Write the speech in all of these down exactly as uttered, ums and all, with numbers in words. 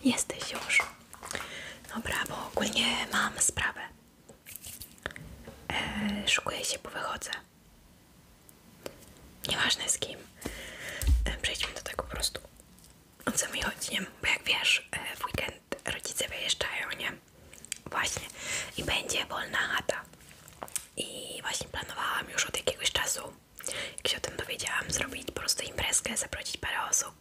Jesteś już. Dobra, bo ogólnie mam sprawę. Eee, szykuję się, bo wychodzę. Nieważne z kim. Eee, przejdźmy do tego po prostu. O co mi chodzi, nie? Bo jak wiesz, e, w weekend rodzice wyjeżdżają, nie? Właśnie. I będzie wolna chata. I właśnie planowałam już od jakiegoś czasu, jak się o tym dowiedziałam, zrobić po prostu imprezkę, zaprosić parę osób.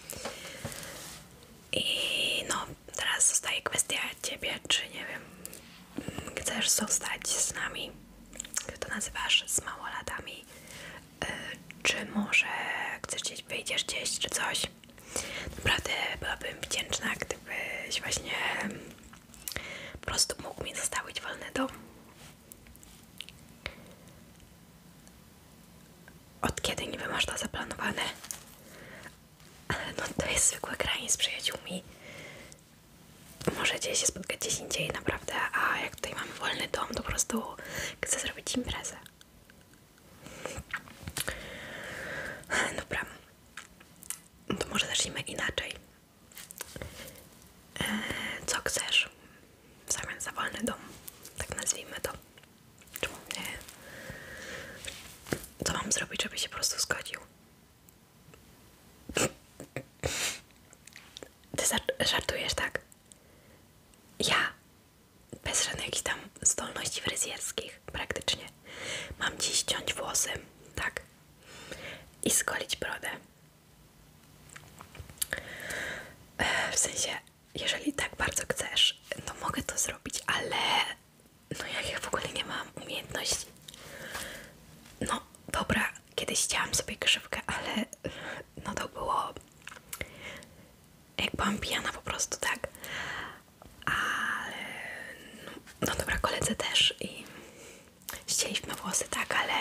I no, teraz zostaje kwestia ciebie, czy nie wiem, chcesz zostać z nami, jak to nazywasz, z małolatami, yy, czy może chcesz gdzieś, wyjdziesz gdzieś, czy coś. Naprawdę byłabym wdzięczna, gdybyś właśnie po prostu mógł mi zostawić wolny dom. Od kiedy niby masz to zaplanowane? No to jest zwykłe granie z przyjaciółmi. Możecie się spotkać gdzieś indziej naprawdę, a jak tutaj mamy wolny dom, to po prostu chcę zrobić imprezę. Dobra. To może zacznijmy inaczej. Eee, co chcesz w zamian za wolny dom? Tak nazwijmy to. Czemu nie? Co mam zrobić, żeby się po prostu zgodził? Ty żartujesz, tak? Ja? Bez żadnych jakichś tam zdolności fryzjerskich, praktycznie. Mam ci ściąć włosy, tak? I skolić brodę. W sensie, jeżeli tak bardzo chcesz, to mogę to zrobić, ale no jak ja w ogóle nie mam umiejętności. No dobra, kiedyś chciałam sobie grzywkę, ale no to było jak byłam pijana po prostu, tak? Ale no, no dobra, koledzy też i ścięliśmy włosy, tak, ale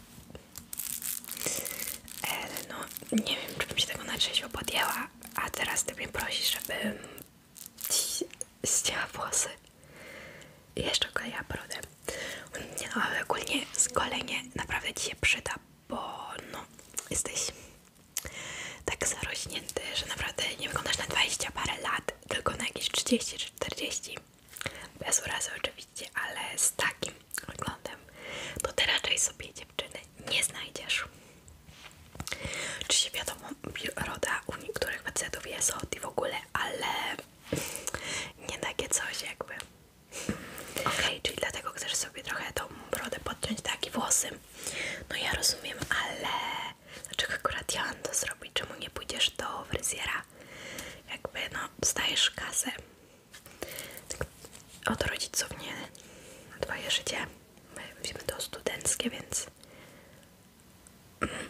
e, no nie wiem, czy bym się tego na trzeźwo podjęła, a teraz ty mnie prosisz, żebym ci ścięła włosy i jeszcze okleiła brodę. Nie no, ale ogólnie zgolenie naprawdę ci się przyda, bo no jesteś tak zarośnięty, że naprawdę nie wyglądasz na dwadzieścia parę lat, tylko na jakieś trzydzieści czy czterdzieści. Bez urazy oczywiście, ale z takim wyglądem to ty raczej sobie dziewczyny nie znajdziesz. Czy się wiadomo, roda u niektórych facetów jest od i w ogóle, ale nie takie coś jakby. Okej, okay, czyli dlatego chcesz sobie trochę tą brodę podciąć, tak, i włosy. No ja rozumiem, ale dlaczego akurat ja mam to zrobić? Czemu nie pójdziesz do fryzjera? Jakby no, dostajesz kasę. Tak, od rodziców nie. Twoje życie. My wiemy to studenckie, więc mm.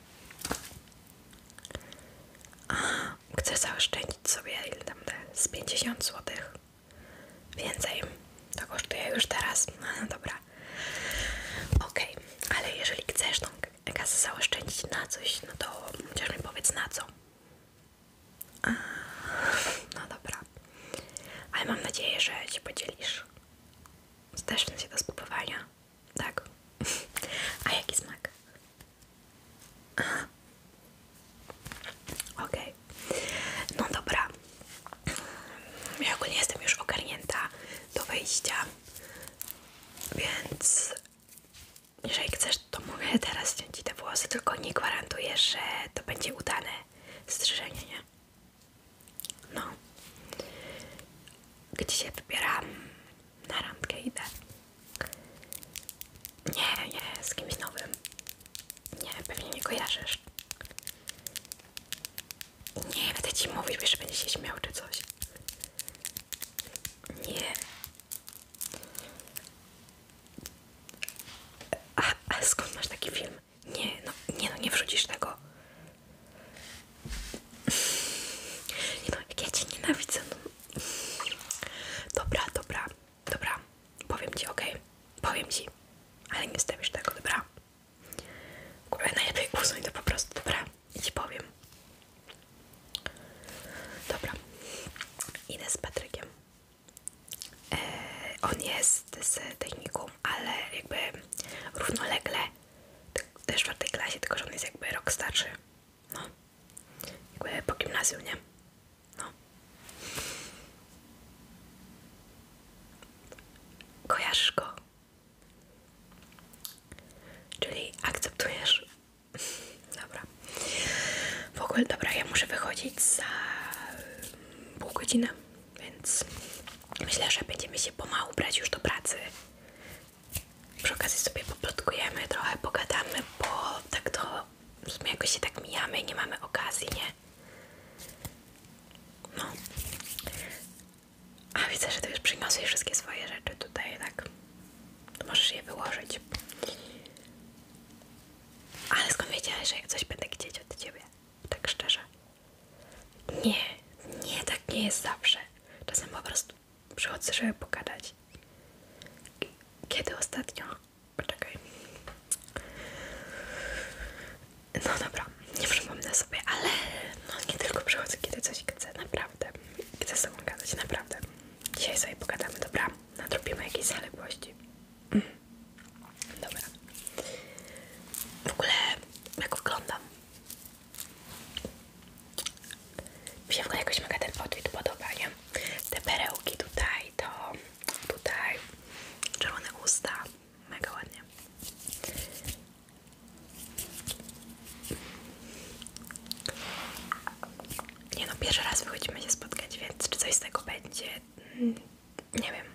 A, chcę zaoszczędzić sobie ile tam z pięćdziesiąt złotych. Więcej. To kosztuje już teraz. No dobra. Okej, okay. Ale jeżeli chcesz tą kasę zaoszczędzić na coś, no to chociaż mi powiedz na co. A, no dobra. Ale mam nadzieję, że się podzielisz. Też w sensie do spróbowania. Tak. A jaki smak? Aha. Okej. Okay. No dobra. Ja ogólnie jestem już ogarnięta do wyjścia, więc jeżeli chcesz, to mogę teraz ściąć ci te włosy, tylko nie gwarantuję, że to będzie udane strzyżenie, nie? No. Gdzie się wybieram? Na randkę idę. Nie, nie, z kimś nowym. Nie, pewnie nie kojarzysz. Nie, będę ci mówić, wiesz, że będzie się śmiał czy coś. Nie. A, a skąd masz taki film? Nie, no, nie no, nie wrzucisz tego. Nie no, jak ja cię nienawidzę, no. Dobra, dobra, dobra. Powiem ci, okej. Okay. Powiem ci. Ale nie stawisz tego, dobra? Kurwa, najlepiej usuń to po prostu, dobra? I ci powiem. Dobra. Idę z Patrykiem. Eee, on jest z technikum, ale jakby równolegle też w czwartej klasie, tylko że on jest jakby rok starszy. No. Jakby po gimnazjum, nie? No. kojarzysz go? Czyli akceptujesz? Dobra. W ogóle, dobra, ja muszę wychodzić za pół godziny, więc myślę, że będziemy się pomału brać już do pracy. Przy okazji sobie poplotkujemy, trochę pogadamy, bo tak to w sumie jakoś się tak mijamy i nie mamy okazji, nie? No. A widzę, że ty już przyniosłeś wszystkie swoje rzeczy tutaj, tak? To możesz je wyłożyć. Ale skąd wiedziałeś, że ja coś będę chcieć od ciebie? Tak szczerze. Nie, nie, tak nie jest zawsze. Czasem po prostu przychodzę, żeby pogadać. Kiedy ostatnio? Poczekaj. No dobra, nie przypomnę sobie, ale no nie tylko przychodzę, kiedy coś chcę, naprawdę. Chcę z tobą gadać, naprawdę. Dzisiaj sobie pogadamy, dobra? Nadrobimy jakieś zaległości. Mm. Dobra. W ogóle, jak wyglądam? Mi się w ogóle jakoś mega ten outfit podoba, nie? Te perełki tutaj, to tutaj, czerwone usta, mega ładnie. Nie no, pierwszy raz wychodzimy się spotkać, więc czy coś z tego będzie? Nie wiem.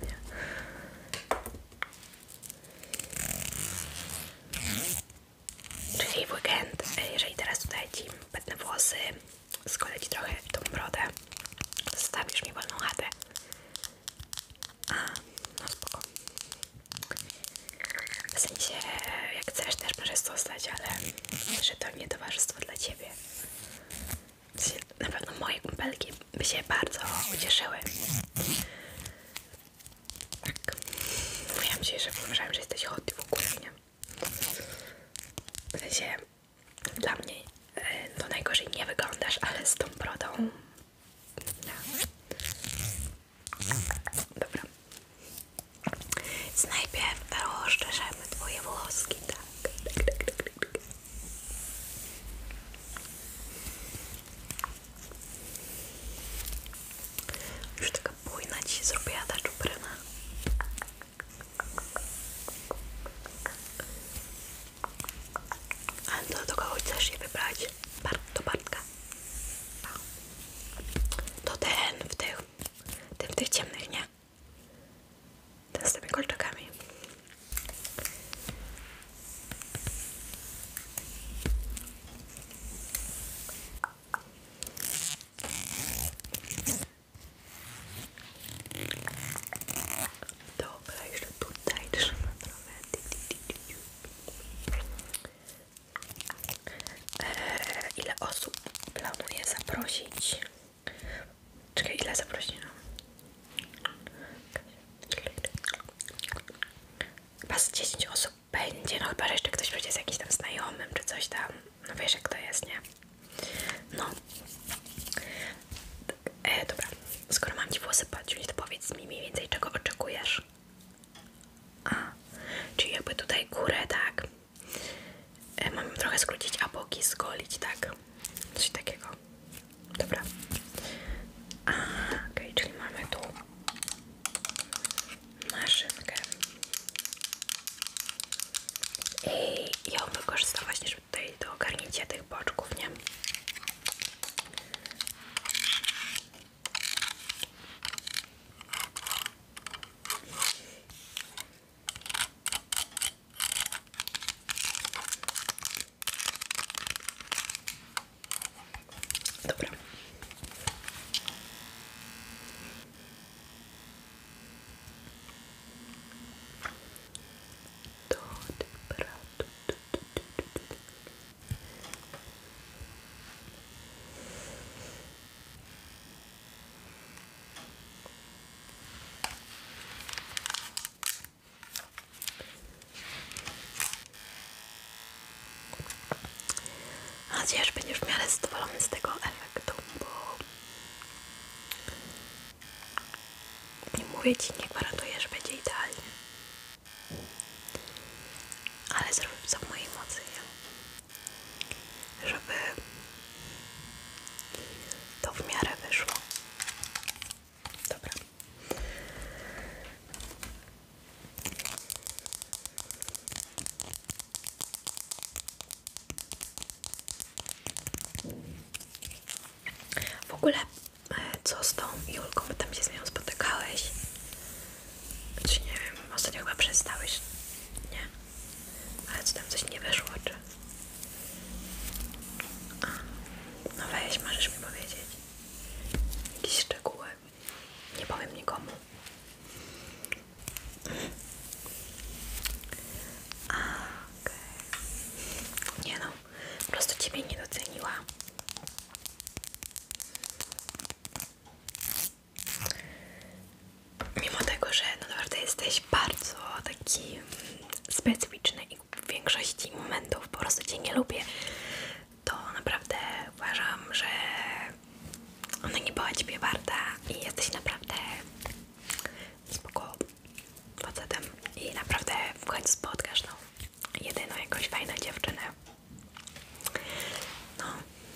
Czyli w weekend, jeżeli teraz tutaj ci petnę włosy, skolę ci trochę tą brodę, zostawisz mi wolną chatę. A, no spoko. W sensie, jak chcesz, też możesz zostać, ale że to nie towarzystwo dla ciebie. W sensie, na pewno moje kumpelki by się bardzo ucieszyły. Tak. Mówiłam ci, że uważałem, że jesteś hot w ogóle, nie? W sensie, dla mnie to najgorzej nie wyglądasz, ale z tą brodą... No. Dobra. Więc najpierw rozczeszemy twoje włoski, tak. Tak, tak, tak, tak, tak. Już taka bujna ci się zrobiła ta czupryna. A to do kogo chcesz je wybrać? Bar do Bartka. To ten w tych, ten w tych ciemnych, nie? Ten z tymi kolczakami. Dobra, jeszcze tutaj trzeba trochę. Eee, ile osób planuję zaprosić? Czekaj, ile zaprosić? Chyba z dziesięć osób będzie, no chyba, że jeszcze ktoś będzie z jakimś tam znajomym czy coś tam. No wiesz jak to jest, nie? No. E, dobra, skoro mam ci włosy podciąć, to powiedz mi mniej więcej, czego oczekujesz. A, czyli jakby tutaj górę, tak? E, mam trochę skrócić, a boki zgolić, tak? Coś takiego. Dobra. A, okej, okay, czyli mamy tu maszynkę. I ją wykorzystam właśnie, żeby tutaj do ogarnięcia tych boczków, nie? Dobra. To dobra. Mam nadzieję, że będziesz w miarę zadowolony z tego efektu, bo nie mówię ci, nie gwarantuję, że będzie idealnie, ale zrobię co w mojej mocy, żeby to w miarę wyszło. Dobra. ogóle, e, co z tą Julką, bo tam się z nią spotykałeś? Czy nie wiem, ostatnio chyba przestałeś, nie? Ale co tam, coś nie wyszło, czy? A, no weź, możesz mi powiedzieć jakieś szczegóły. Nie powiem nikomu. A, okej. Okay. Nie no, po prostu ciebie nie doceniła. Mimo tego, że no naprawdę jesteś bardzo taki specyficzny i w większości momentów po prostu cię nie lubię, to naprawdę uważam, że ona nie była ciebie warta i jesteś naprawdę spoko facetem i naprawdę w końcu spotkasz no jedyną jakąś fajną dziewczynę. No.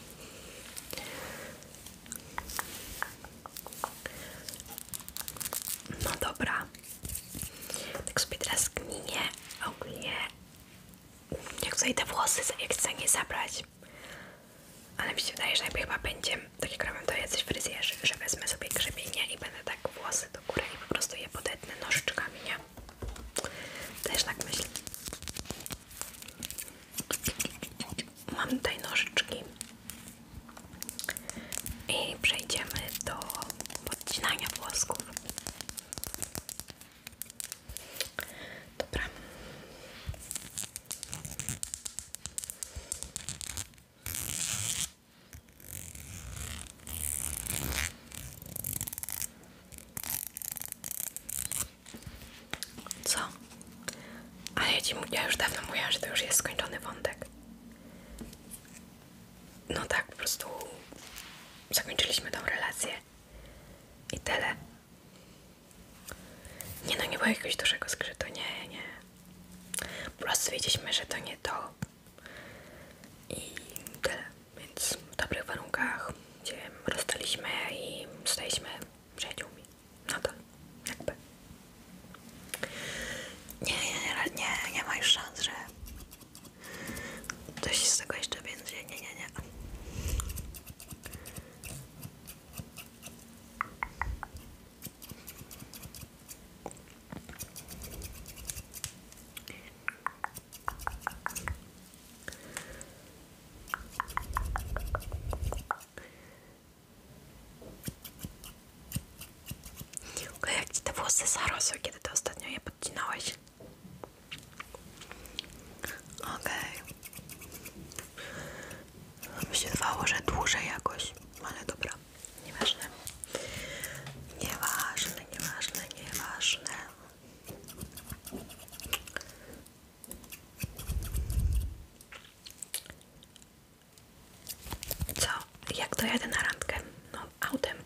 No dobra. Tak sobie teraz kminię ogólnie, jak tutaj te włosy, jak chcę nie zabrać. Ale mi się wydaje, że jakby chyba będzie, tak jak robią to jacyś fryzjerzy, że wezmę sobie grzebienie i będę tak włosy do góry i po prostu je podetnę nożyczkami, nie? Też tak myślę. Mam tutaj nożyczki i przejdziemy do podcinania włosków. Dobra. Co? Ale ja, ci, ja już dawno mówiłam, że to już jest skończony wątek. No tak, po prostu zakończyliśmy tą relację i tyle. Nie no, nie było jakiegoś dużego zgrzytu, nie, nie. Po prostu stwierdziliśmy, że to nie to i tyle. Więc w dobrych warunkach się rozstaliśmy i staliśmy przyjaciółmi. Nadal, jakby. Nie, nie, nie, nie, nie ma już szans, że coś z tego jeszcze będzie. Nie, nie, nie. Jak ci te włosy zarosły, kiedy to ostatnio je podcinałeś? Okej. Okay. Mi się wydawało, że dłużej jakoś, ale dobra, nieważne. Nieważne, nieważne, nieważne. Co? Jak dojadę na randkę? No, autem.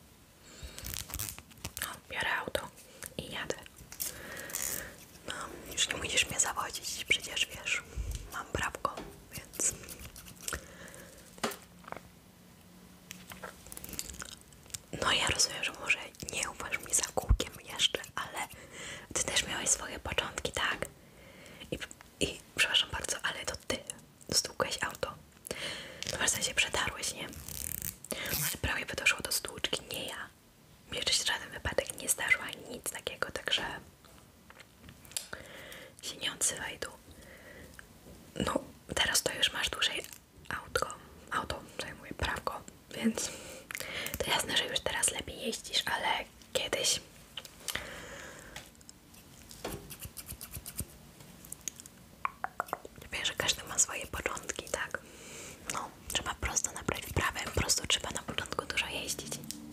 No, biorę auto i jadę. No, już nie musisz mnie zawodzić, przecież wiesz, mam prawko, więc... No ja rozumiem, że może nie ufasz mi za kółkiem jeszcze, ale ty też miałeś swoje początki, tak? I, i przepraszam bardzo, ale to ty stłukłeś auto. No w sensie przetarłeś, nie? Ale prawie by doszło do stłuczki, nie ja. Mi jeszcze się żaden wypadek nie zdarzył, ani nic takiego, także się nie odzywaj tu. No, teraz to już masz dłużej autko, auto, zajmuje prawko, więc to jasne, że już teraz lepiej jeździsz, ale kiedyś wiesz, że każdy ma swoje początki, tak? No, trzeba prosto nabrać wprawę, prosto trzeba na początku dużo jeździć.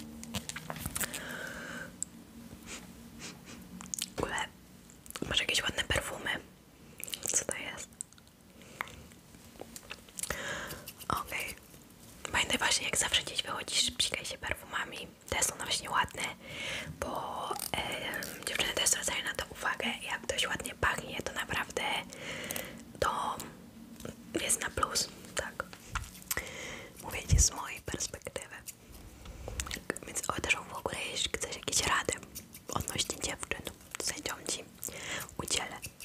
W ogóle masz jakieś ładne perfumy? Co to jest? Okej. Okay. Pamiętaj właśnie, jak zawsze gdzieś wychodzisz, psikaj się perfumami. Te są właśnie ładne, bo e, dziewczyny też zwracają na to uwagę. Jak ktoś ładnie pachnie, to naprawdę to jest na plus, tak? Mówię ci z mojej perspektywy. Więc o, też w ogóle, jeśli chcesz jakieś rady odnośnie dziewczyn, to sędziom ci udzielę.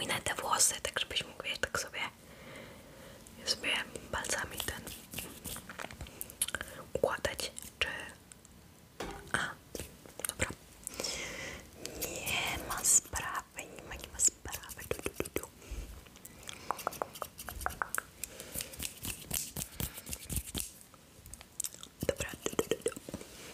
ominę te włosy, tak żebyś mógł, wiesz, tak sobie, sobie palcami ten układać, czy... A, dobra. Nie ma sprawy, nie ma, nie ma sprawy. Du, du, du, du. Dobra, du, du, du, du.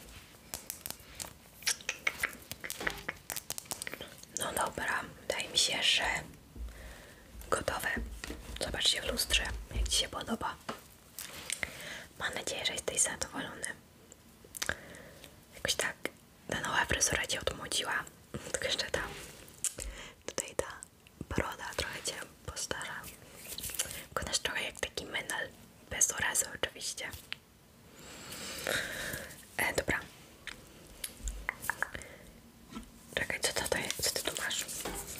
No dobra, wydaje mi się, że gotowe. Zobaczcie w lustrze, jak ci się podoba. Mam nadzieję, że jesteś zadowolony. Jakoś tak ta nowa fryzura cię odmłodziła. Tylko jeszcze ta, tutaj ta broda trochę cię postarza. Wyglądasz trochę jak taki menel, bez urazy oczywiście. E, dobra. Czekaj, co to, to jest? Co ty tu masz?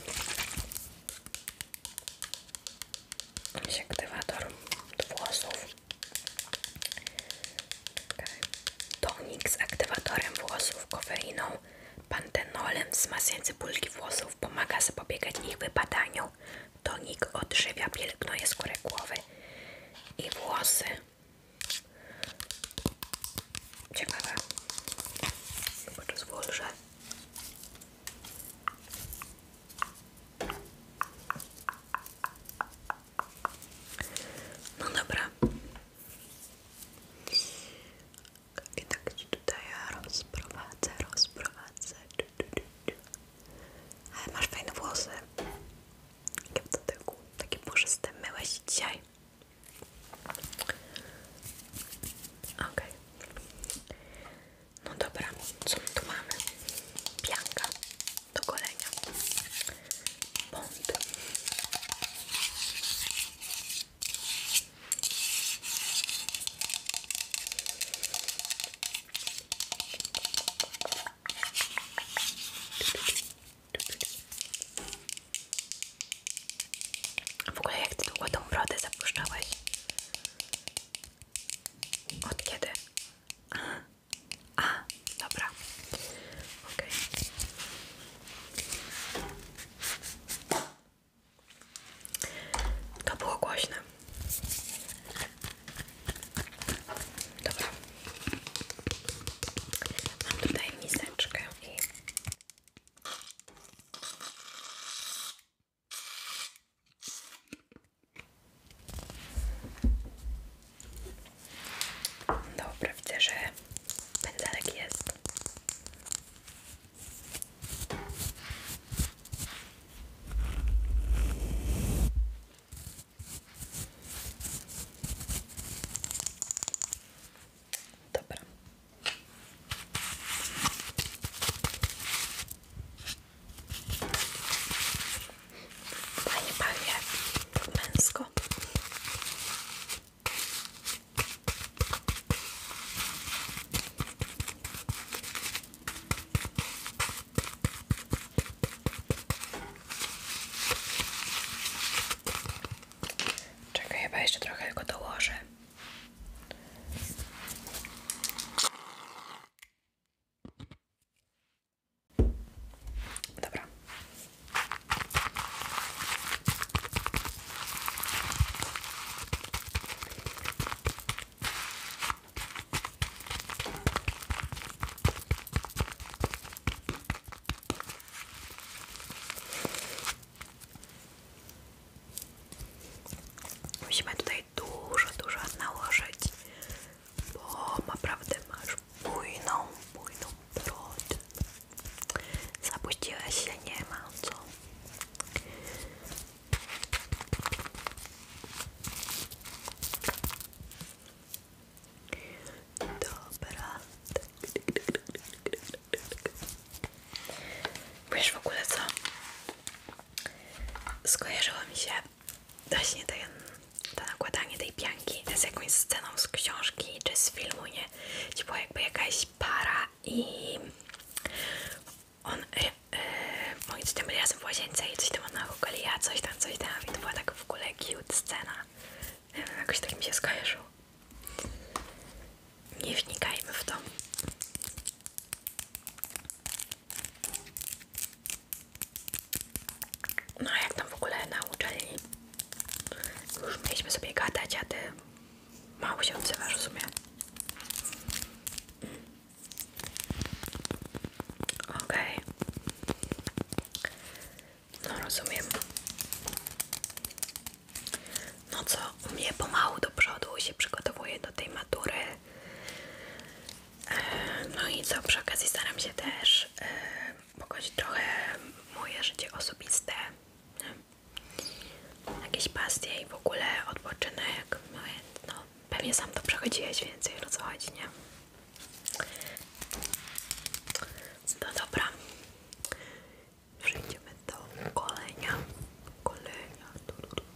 Jakiś aktywator do włosów. Okay. Tonik z aktywatorem włosów, kofeiną, pantenolem wzmacniający pulki włosów, pomaga zapobiegać ich wypadaniu. Tonik odżywia, pielęgnuje skórę głowy i włosy. Ciekawe. Pozwól, że no dobra. I tak ci tutaj rozprowadzę, rozprowadzę. Du, du, du, du. Ale masz fajne włosy. Jakie do tyłu, takie puszyste, myłeś dzisiaj. Okej. Okay. No dobra, co my tu mamy? Pianka do golenia. Bąd. A w ogóle jak ty długo tą brodę zapuszczałeś? Od kiedy? A, a dobra. Okej. To było głośne. Dobra. Mam tutaj miseczkę i dobra, widzę, że pędzelek jest. Dobra. Fajnie pachnie, męsko. Czekaj, chyba jeszcze trochę go dołożę. Dobra. Musimy tutaj dużo, dużo nałożyć, bo naprawdę masz bujną, bujną brodę. Zapuściłaś się, nie ma co. Dobra. Wiesz w ogóle co? Skojarzyło mi się właśnie ten, to nakładanie tej pianki z jakąś sceną z książki czy z filmu, nie? Ci była jakby jakaś para i on, yy, yy, moi coś tam byli razem w łazience i coś tam ona ogoli, ja coś tam, coś tam i to była taka w ogóle cute scena. Nie wiem, jakoś tak mi się skojarzyło. Nie wnikajmy w to. No a jak tam w ogóle mało się odzywasz w sumie. Okej. Okay. No rozumiem. No co, u mnie pomału do przodu się przygotowuję do tej matury. No i co, przy okazji staram się też e, pogodzić trochę moje życie osobiste, jakieś pasje i w ogóle odpoczynek, no więc no, pewnie sam to przechodziłeś, więc wiesz o co chodzi, nie? No dobra, przejdziemy do golenia, golenia, tu, tu, tu.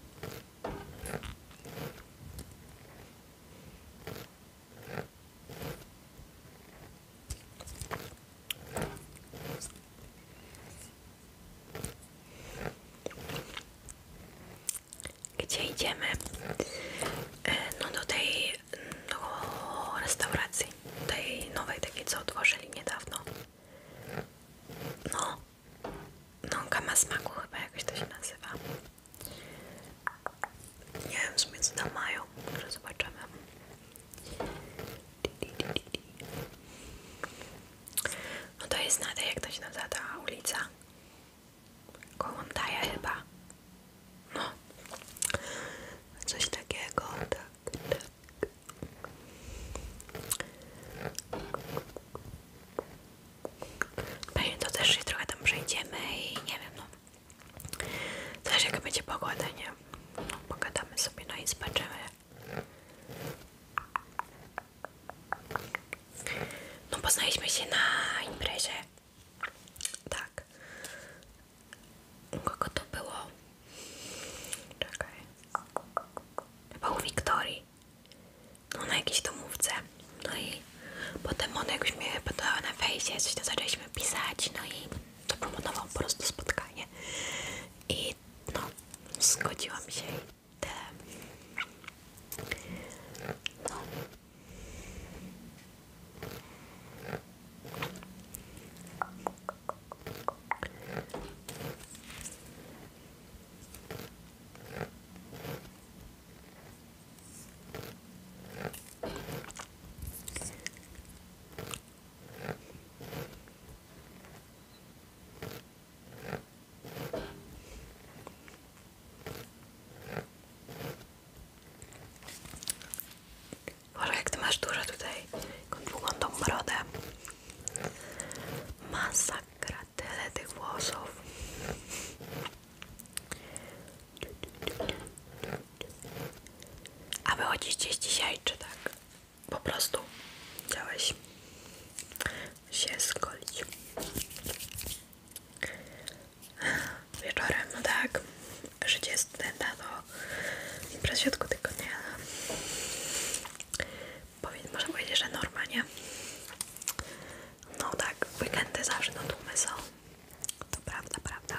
Gdzie idziemy? No do tej do restauracji, tej nowej, takiej co otworzyli niedawno. No, no Gama Smaku chyba jakoś to się nazywa. Nie wiem w sumie co tam mają, może zobaczymy. No to jest na tej, jak to się nazywa ta ulica? Kołątaja chyba. No, coś takiego, tak, tak. Pewnie to też się trochę tam przejdziemy i nie wiem, no. Zależy jaka będzie pogoda, nie? No, pogadamy sobie, no i zobaczymy. No poznaliśmy się na imprezie. Tak. U kogo to było? Czekaj. Chyba u Wiktorii. No na jakiejś domówce. No i potem on jakoś mnie pytała na fejsie, coś to zaczęliśmy pisać, no i zaproponował po prostu spotkanie. I no, zgodziłam się i tyle. No. Boże, jak ty masz dużo tutaj, jaką długą tą brodę. Masakra, tyle tych włosów. A wychodzisz gdzieś dzisiaj, czy tak? Po prostu chciałeś się zgolić. Wieczorem, no tak. Życie studenta to imprez w środku tygodnia. Powiedz, można powiedzieć, że norma, nie? No tak, weekendy zawsze na tłumy są. To prawda, prawda.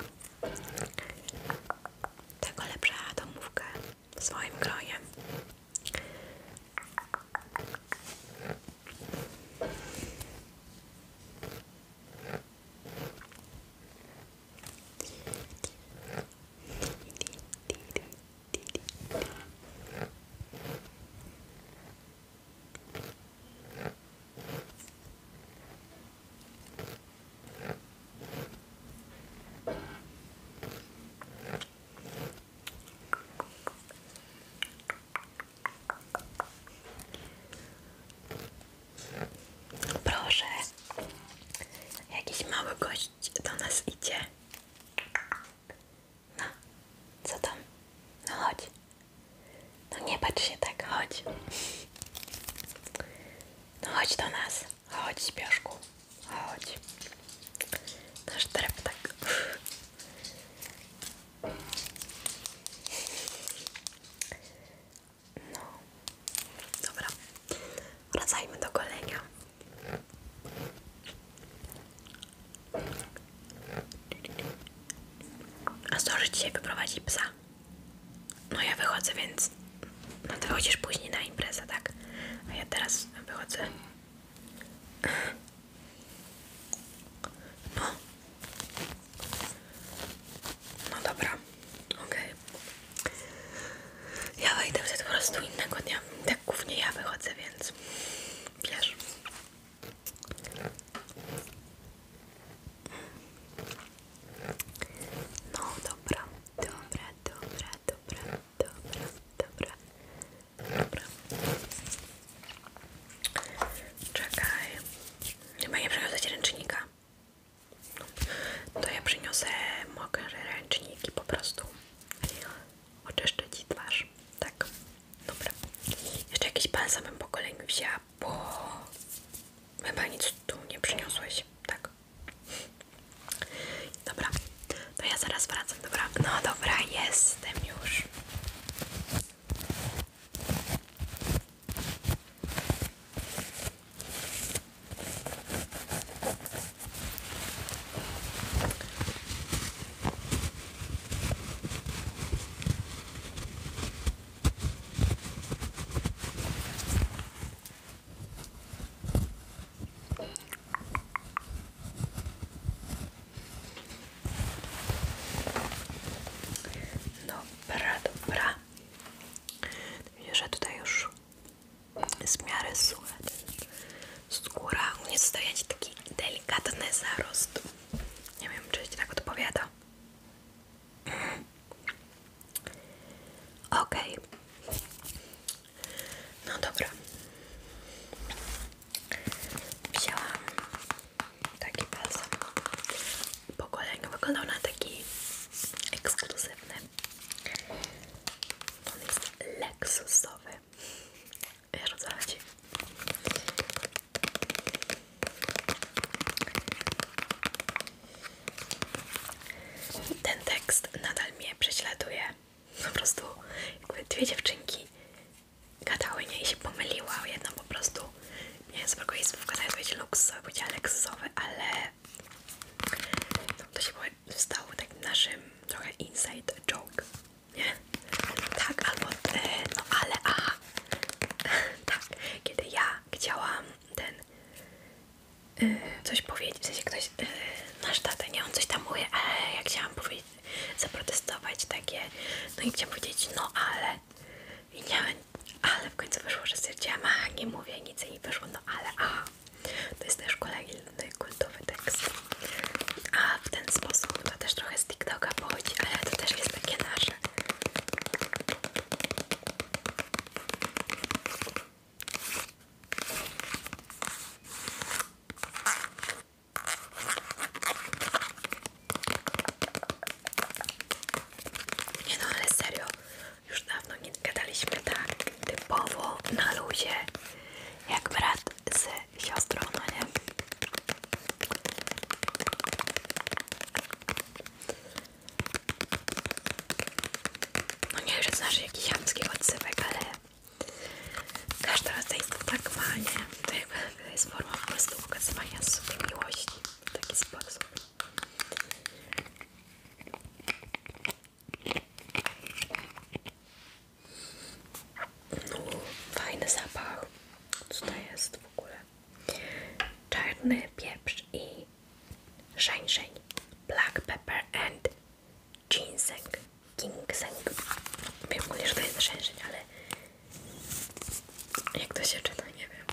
Tego lepsza domówkę w swoim gronie. Proszę, jakiś mały gość do nas idzie. No, co tam? No chodź. No nie patrz się tak, chodź. No chodź do nas. Chodź, śpioszku. Chodź. Nasz trep tak. No. Dobra. Wracajmy do golenia. A zdążyć dzisiaj wyprowadzić psa? No ja wychodzę, więc... No ty chodzisz później na imprezę, tak? A ja teraz wychodzę. No. No dobra. Okej. Okay. Ja wejdę wtedy po prostu innego dnia. Tak głównie balsamem po kolei wzięła, bo chyba nic tu nie przyniosłeś, tak? Dobra, to ja zaraz wracam, dobra? No dobra, jestem już. Dobra, dobra. Widzę, że tutaj już jest w miarę sucha. Skóra u mnie zostaje taki delikatny zarost. Nie wiem, czy ci tak odpowiada. Mm. Okej. Okay. No dobra. Wzięłam taki balsam. Po kolei wyglądał na taki ekskluzywny. On jest luksusowy. Wiesz, o co chodzi? Ten tekst nadal mnie prześladuje. Po prostu jakby dwie dziewczynki gadały, nie, i się pomyliła. Jedna po prostu, nie wiem, z którego jest wskazać powiedzieć luksusowy, powiedziała luksusowy, ale no, to się stało takim naszym trochę inside joke, nie? Tak, albo e, no ale a tak, kiedy ja chciałam ten e, coś powiedzieć, w sensie ktoś, e, nasz tata, nie, on coś tam mówi, ale ja chciałam powiedzieć, zaprotestować takie, no i chciałam powiedzieć, no ale i nie, ale w końcu wyszło, że stwierdziłam, a nie mówię nic i wyszło, no ale a to jest też kolejny kultowy tekst. A w ten sposób to też trochę z TikToka pochodzi, ale to też jest takie nasze. Nie no, ale serio, już dawno nie gadaliśmy tak typowo na luzie, jak brat z siostrą, no nie? No nie, że znasz jakiś chamski odsypek, ale każde rodzeństwo tak ma, nie? To jakby to jest forma po prostu okazywania sobie miłości w taki sposób. No, fajny zapach. Co to jest w ogóle? Czarny pieprz i żeńżeń. Black pepper and ginseng. Ginseng. Wiem w ogóle, że to jest żeńżeń, ale jak to się czyta, nie wiem.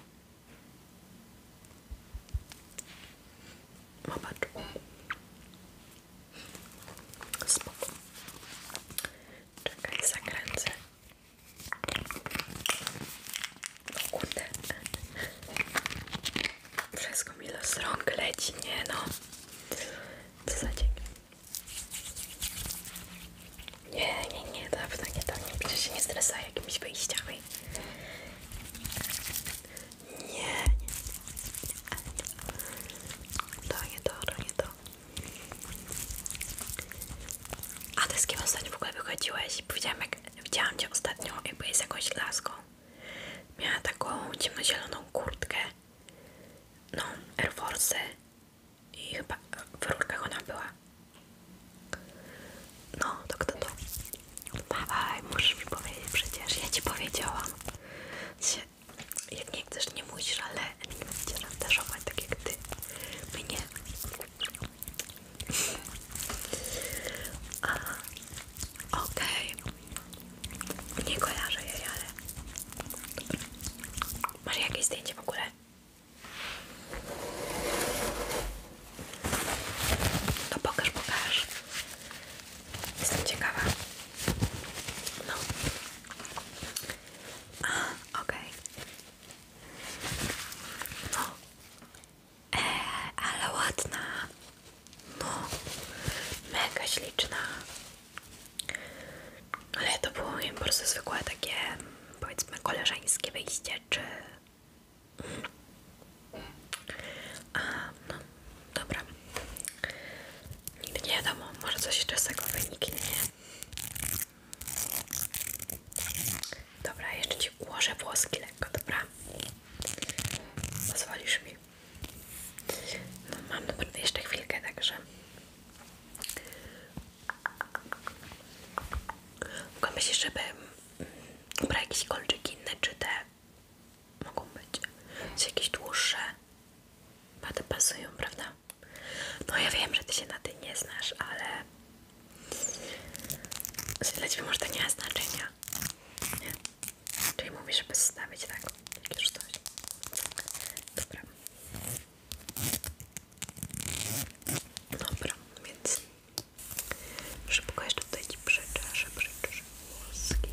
Zobacz. Spoko. Czekaj, zakręcę. O kurde. Wszystko mi los rąk leci, nie no. Co za dzień. Nie, nie, nie, dawno nie to, nie pisze się, nie stresuj jakimiś wyjściami. Nie, nie, nie, to nie to, to nie to. A ty z kim ostatnio w ogóle wychodziłeś? Powiedziałam, jak widziałam cię ostatnio, jakby jest jakąś laską. Miała taką ciemnozieloną kurtkę. No, Air Force. I chyba w rurkach ona była. No, to kto to? Dawaj, musisz mi powiedzieć przecież, ja ci powiedziałam. Jak nie chcesz, nie musisz, ale nie będziecie szantażować tak jak ty mnie. Okej. Okay. Nie kojarzę jej, ale... Masz jakieś zdjęcie w ogóle? To pokaż, pokaż. Jestem ciekawa. No. koleżeńskie wyjście, czy... A, no, dobra. Nigdy nie wiadomo, może coś jeszcze z tego wyniknie, nie? Dobra, jeszcze ci ułożę włoski lekko, dobra? Pozwolisz mi? No, mam naprawdę jeszcze chwilkę, także... Mogę myśleć, żeby brać jakieś kolczyki inne, czy te mogą być czy jakieś dłuższe, a te pasują, prawda? No ja wiem, że ty się na tym nie znasz, ale dla ciebie może to nie ma znaczenia, nie? Czyli mówisz, żeby stawić tak, jak już coś. Dobra. Dobra, więc szybko jeszcze tutaj ci przeczeszę, przeczeszę włoski.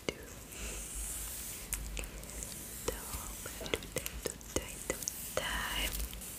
Dobra, tutaj, tutaj, tutaj.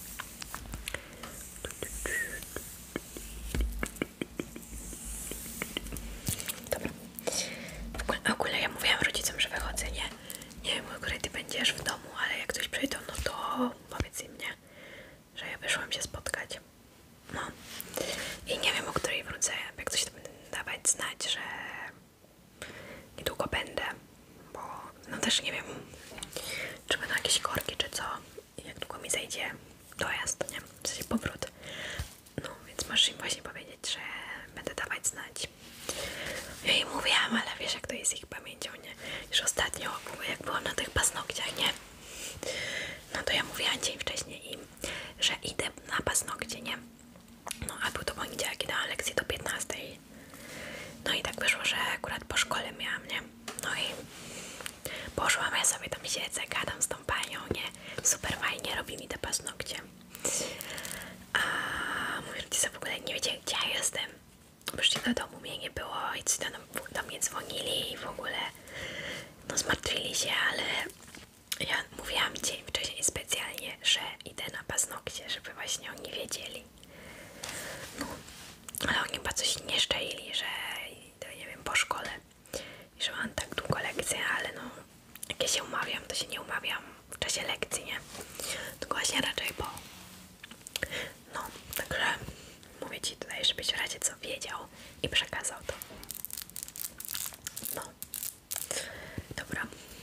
Dobra. W ogóle, w ogóle ja mówiłam rodzicom, że wychodzę, nie? Nie wiem, o której ty będziesz w domu, ale jak ktoś przyjdą, no to powiedz im, nie? Że ja wyszłam się spotkać. No. I nie wiem, o której wrócę. Jak coś to będę dawać znać, że niedługo będę, bo no też nie wiem, czy będą jakieś korki, czy co. I jak długo mi zejdzie dojazd, nie? W sensie powrót. No, więc możesz im właśnie powiedzieć, że będę dawać znać. Ja jej mówiłam, ale wiesz, jak to jest ich pamięcią, nie? Już ostatnio, jak byłam na tych paznokciach, nie? No to ja mówiłam dzień wcześniej im, że idę na paznokcie, nie? No, a był to poniedziałek, kiedy dałam lekcję do piętnastej. No i tak wyszło, że akurat po szkole miałam, nie? No i poszłam, ja sobie tam siedzę, gadam z tą panią, nie? Super fajnie, robi mi te paznokcie. A moi rodzice w ogóle nie wiedzieli, gdzie ja jestem. Przyszli do domu, mnie nie było i coś tam do mnie dzwonili i w ogóle no zmartwili się, ale ja mówiłam dzień wcześniej specjalnie, że idę na paznokcie, żeby właśnie oni wiedzieli. No, ale oni chyba coś nie szczęli, że idę, nie wiem, po szkole i że mam tak długo lekcje, ale no jak ja się umawiam, to się nie umawiam w czasie lekcji, nie? Tylko właśnie raczej po. No, także mówię ci tutaj, żebyś w razie co wiedział i przekazał to. No, dobra.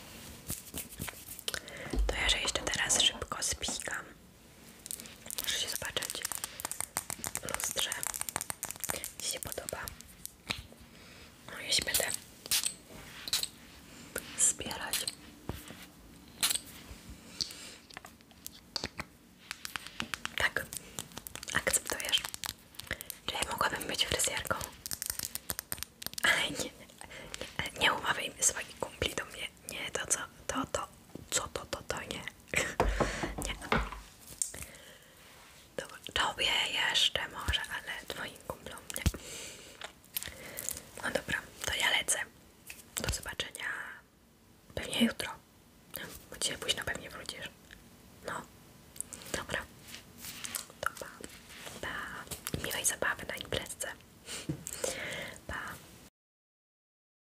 To ja, że jeszcze teraz szybko spikam. Muszę się zobaczyć w lustrze. Ci się podoba. No, jeśli będę zbierać. Tak, akceptujesz. Czy ja mogłabym być fryzjerką? Ale nie, nie, nie umawiaj mnie swoich kumpli do mnie. Nie, to co, to, to, co to, to, to, nie. Nie. Dobra, tobie jeszcze może, ale twoim kumplom nie. No dobra, to ja lecę. Do zobaczenia pewnie jutro.